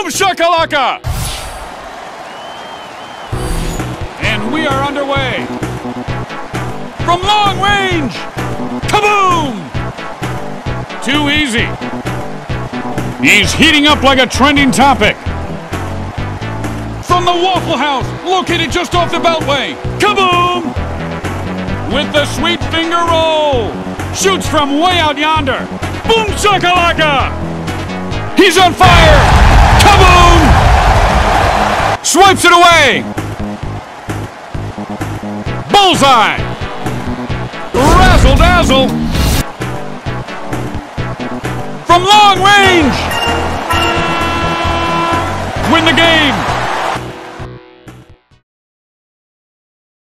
Boom shakalaka! And we are underway. From long range! Kaboom! Too easy. He's heating up like a trending topic. From the Waffle House, located just off the Beltway. Kaboom! With the sweet finger roll. Shoots from way out yonder. Boom shakalaka! He's on fire! Kaboom! Swipes it away! Bullseye! Razzle dazzle! From long range! Win the game!